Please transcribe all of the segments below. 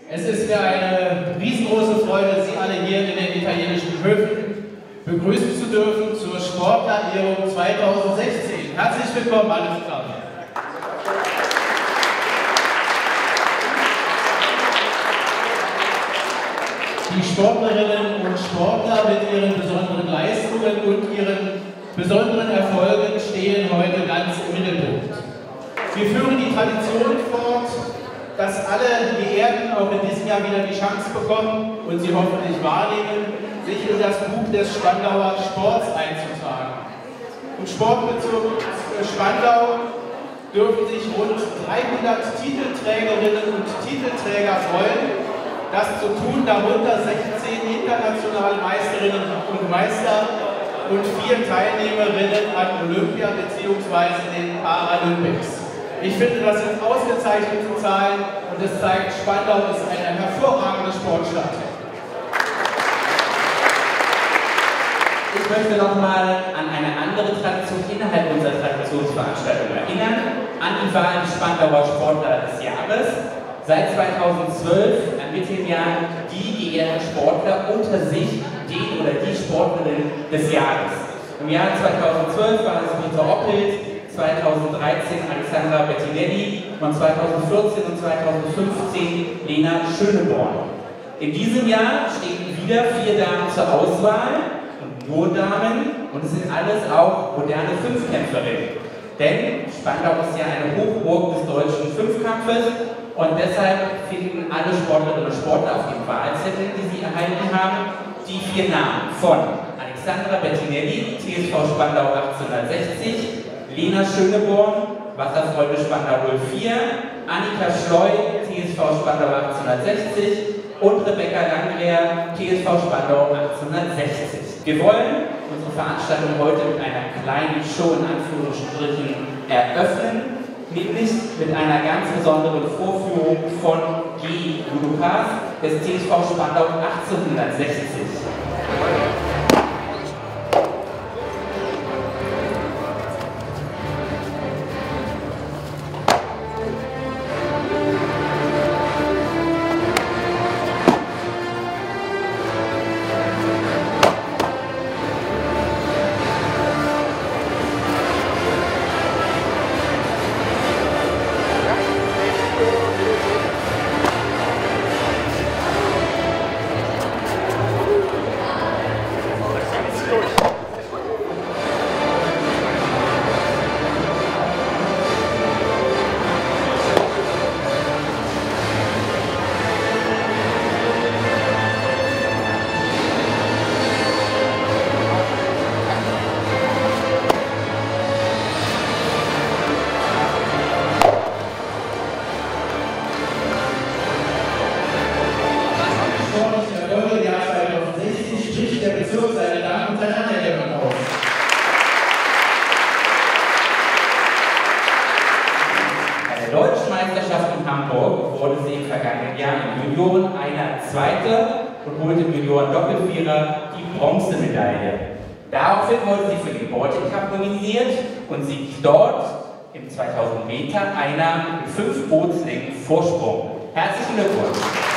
Es ist mir eine riesengroße Freude, Sie alle hier in den italienischen Höfen begrüßen zu dürfen zur Sportler-Ehrung 2016. Herzlich willkommen alle zusammen. Die Sportlerinnen und Sportler mit ihren besonderen Leistungen und ihren besonderen Erfolgen stehen heute ganz im Mittelpunkt. Wir führen die Tradition fort, dass alle Geehrten auch in diesem Jahr wieder die Chance bekommen und sie hoffentlich wahrnehmen, sich in das Buch des Spandauer Sports einzutragen. Im Sportbezirk Spandau dürfen sich rund 300 Titelträgerinnen und Titelträger freuen, das zu tun, darunter 16 internationale Meisterinnen und Meister und 4 Teilnehmerinnen an Olympia bzw. den Paralympics. Ich finde, das sind ausgezeichnete Zahlen und es zeigt, Spandau ist eine hervorragende Sportstadt. Ich möchte nochmal an eine andere Tradition innerhalb unserer Traditionsveranstaltung erinnern, an die Wahl des Spandauer Sportler des Jahres. Seit 2012 ermitteln ja die geehrten Sportler unter sich den oder die Sportlerin des Jahres. Im Jahr 2012 war es Rita Oppelt, 2013 Alexandra Bettinelli und 2014 und 2015 Lena Schöneborn. In diesem Jahr stehen wieder 4 Damen zur Auswahl, und nur Damen, und es sind alles auch moderne Fünfkämpferinnen. Denn Spandau ist ja eine Hochburg des deutschen Fünfkampfes. Und deshalb finden alle Sportlerinnen und Sportler auf den Wahlzetteln, die sie erhalten haben, die 4 Namen von Alexandra Bettinelli, TSV Spandau 1860, Lena Schöneborn, Wasserfreunde Spandau 04, Annika Schleu, TSV Spandau 1860 und Rebecca Langreher, TSV Spandau 1860. Wir wollen unsere Veranstaltung heute mit einer kleinen Show in Anführungsstrichen eröffnen, nämlich mit einer ganz besonderen Vorführung von G. Judokas des TSV Spandau 1860. Und holte im Junioren-Doppelvierer die Bronzemedaille. Daraufhin wurde sie für den Beutecup nominiert und siegt dort im 2000 Meter Einnahmen mit 5 Bootslängen Vorsprung. Herzlichen Glückwunsch!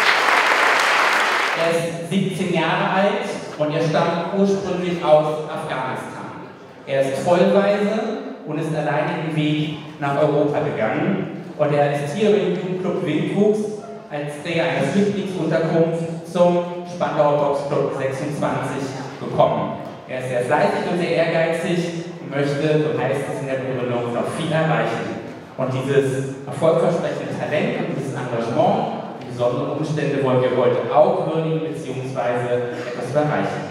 Er ist 17 Jahre alt und er stammt ursprünglich aus Afghanistan. Er ist vollweise und ist alleine den Weg nach Europa gegangen. Und er ist hier im Jugendclub Wildwuchs als Träger einer Flüchtlingsunterkunft zum Spandauer Boxclub 26 gekommen. Er ist sehr fleißig und sehr ehrgeizig und möchte, so heißt es in der Begründung, noch viel erreichen. Und dieses erfolgversprechende Talent und dieses Engagement, die besonderen Umstände wollen wir heute auch würdigen bzw. etwas überreichen.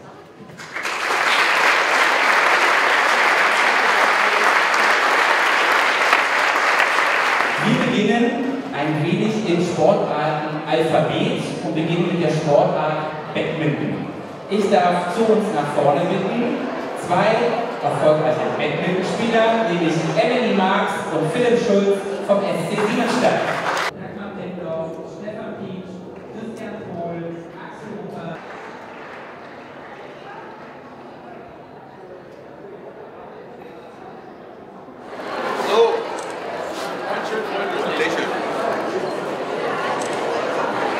Wir beginnen ein wenig im Sportarten-Alphabet und beginnen mit der Sportart Badminton. Ich darf zu uns nach vorne bitten 2 erfolgreiche Badmintonspieler, nämlich Emily Marx und Philipp Schulz vom SC Siemensstadt. Stefan Pietsch, Christian Pohl, Axel Huber. So, ganz schön freundlich lächeln.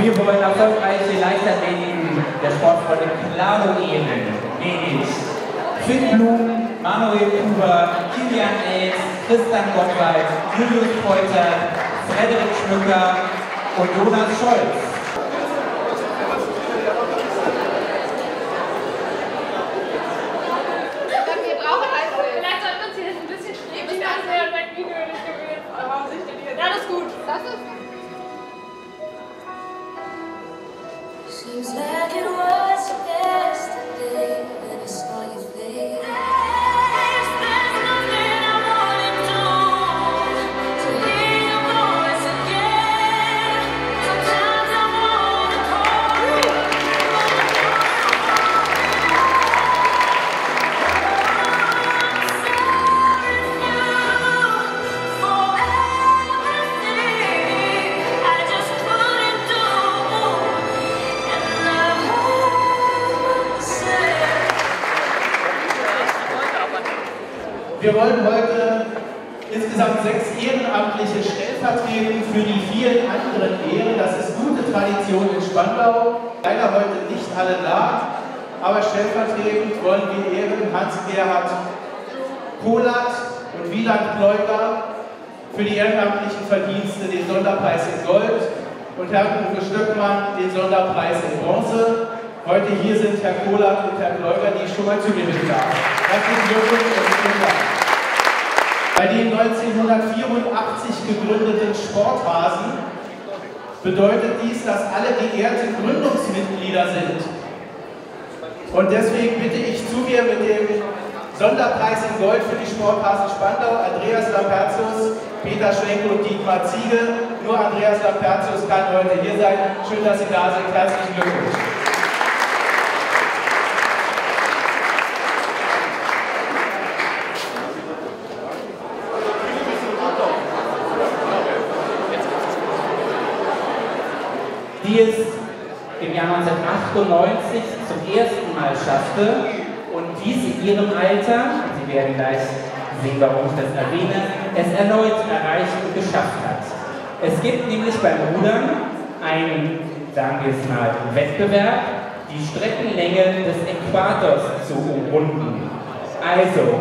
Wir wollen erfolgreiche Leichtathleten der Sportfreunde Claro ehren, nämlich Finn Blum, Manuel Huber, Kilian Elst, Christian Gottwald, Julius Polter, Frederik Schmücker und Jonas Scholz. Vielleicht sollten wir uns hier ein bisschen streben. Ich bin sehr dein Video nicht gewählt. Warum sich denn hier? Ja, das ist gut. Das ist. Seems like it was yesterday when I saw your face. There's nothing I wanna do to hear your voice again. Sometimes I wanna call you. Wir wollen heute insgesamt 6 Ehrenamtliche stellvertretend für die vielen anderen ehren. Das ist gute Tradition in Spandau. Leider heute nicht alle da, aber stellvertretend wollen wir ehren Hans-Gerhard Kolat und Wieland Pleuger für die ehrenamtlichen Verdienste den Sonderpreis in Gold und Herrn Uwe Stöckmann den Sonderpreis in Bronze. Heute hier sind Herr Kolat und Herr Pleuger, die ich schon mal zugewinnen darf. Herzlichen Glückwunsch und vielen Dank. Bei den 1984 gegründeten Sporthasen bedeutet dies, dass alle geehrte Gründungsmitglieder sind. Und deswegen bitte ich zu mir mit dem Sonderpreis in Gold für die Sporthasen Spandau, Andreas Lampertius, Peter Schwenk und Dietmar Ziege. Nur Andreas Lampertius kann heute hier sein. Schön, dass Sie da sind. Herzlichen Glückwunsch. Die es im Jahr 1998 zum ersten Mal schaffte und dies in ihrem Alter, Sie werden gleich sehen, warum ich das erwähne, es erneut erreicht und geschafft hat. Es gibt nämlich beim Rudern einen, sagen wir es mal, Wettbewerb, die Streckenlänge des Äquators zu umrunden. Also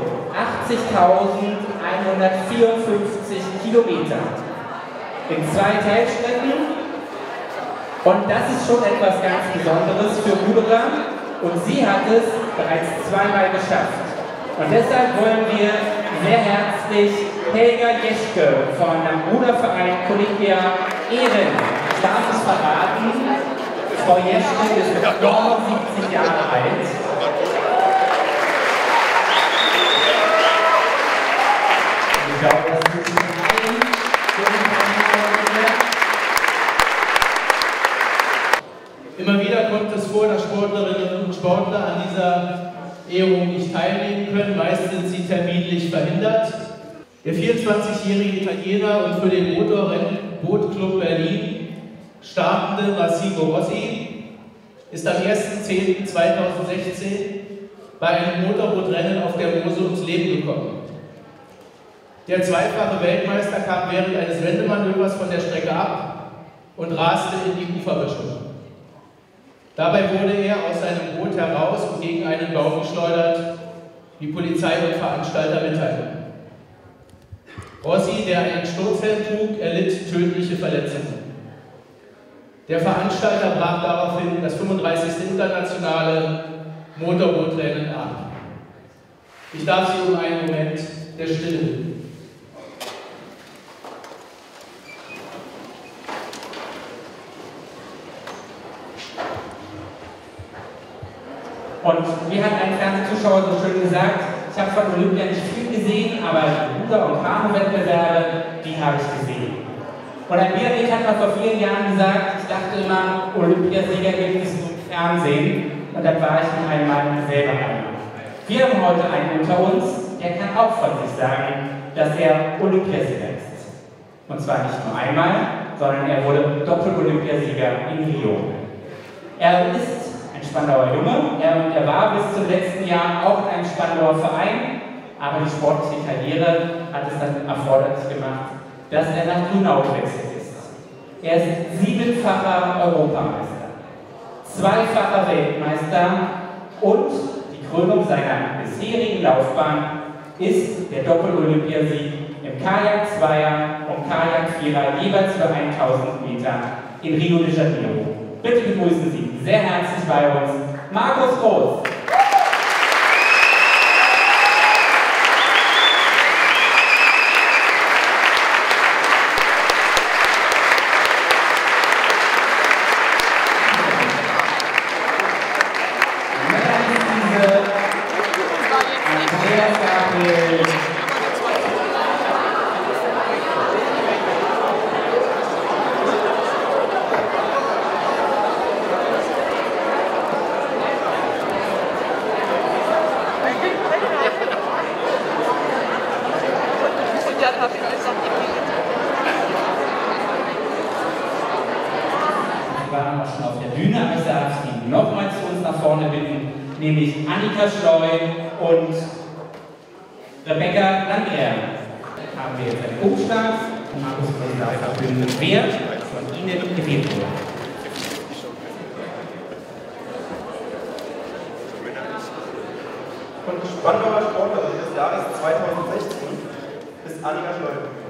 80.154 Kilometer in 2 Teilstrecken. Und das ist schon etwas ganz Besonderes für Ruderer und sie hat es bereits 2-mal geschafft. Und deshalb wollen wir sehr herzlich Helga Jeschke von dem Ruderverein Olympia ehren. Ich darf es verraten, Frau Jeschke ist 79 Jahre alt. Ich glaube, das ist ein Immer wieder kommt es vor, dass Sportlerinnen und Sportler an dieser Ehrung nicht teilnehmen können. Meist sind sie terminlich verhindert. Der 24-jährige Italiener und für den Motorrennbootclub Berlin startende Massimo Rossi ist am 1.10.2016 bei einem Motorbootrennen auf der Mosel ums Leben gekommen. Der zweifache Weltmeister kam während eines Wendemanövers von der Strecke ab und raste in die Uferböschung. Dabei wurde er aus seinem Boot heraus und gegen einen Baum geschleudert, wie Polizei und Veranstalter mitteilen. Rossi, der einen Sturzhelm trug, erlitt tödliche Verletzungen. Der Veranstalter brach daraufhin das 35. internationale Motorbootrennen ab. Ich darf Sie um einen Moment der Stille bitten. Und wie hat ein Fernsehzuschauer so schön gesagt, ich habe von Olympia nicht viel gesehen, aber die Ruder- und Kanu-Wettbewerbe, die habe ich gesehen. Und ein Biathlet hat mal vor vielen Jahren gesagt, ich dachte immer, Olympiasieger gibt es nur im Fernsehen. Und dann war ich mit einmal selber einer. Wir haben heute einen unter uns, der kann auch von sich sagen, dass er Olympiasieger ist. Und zwar nicht nur einmal, sondern er wurde Doppel-Olympiasieger in Rio. Er ist ein Spandauer Junge. Er war bis zum letzten Jahr auch in einem Spandauer Verein, aber die sportliche Karriere hat es dann erforderlich gemacht, dass er nach Grünau gewechselt ist. Er ist 7-facher Europameister, 2-facher Weltmeister und die Krönung seiner bisherigen Laufbahn ist der Doppel-Olympiasieg im Kajak-Zweier und Kajak-Vierer jeweils für 1000 Meter in Rio de Janeiro. Bitte begrüßen Sie sehr herzlich bei uns Markus Groß. Wir waren auch schon auf der Bühne, aber ich darf Sie nochmal zu uns nach vorne bitten, nämlich Annika Schleu und Rebecca Landwehr. Haben wir jetzt einen Umschlag. Markus Groß verkünden, wer von Ihnen gewählt wurde. Und Spandauer Sportlerin des Jahres 2016 ist Annika Schleu.